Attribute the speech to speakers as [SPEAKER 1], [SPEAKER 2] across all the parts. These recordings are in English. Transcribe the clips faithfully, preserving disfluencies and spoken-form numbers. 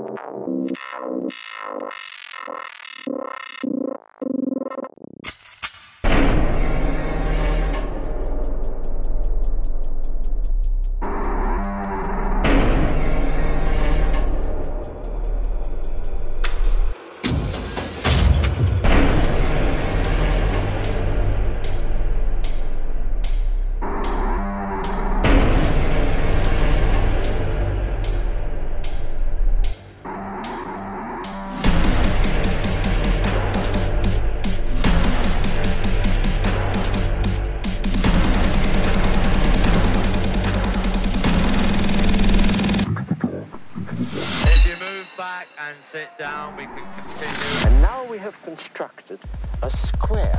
[SPEAKER 1] And sit down, we can continue.
[SPEAKER 2] And now we have constructed a square.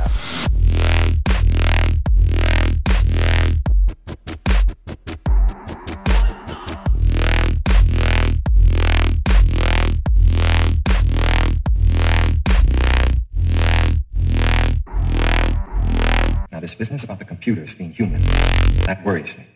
[SPEAKER 3] Now, this business about the computers being human, that worries me.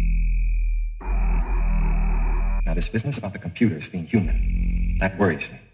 [SPEAKER 3] Now, this business about the computers being human, that worries me.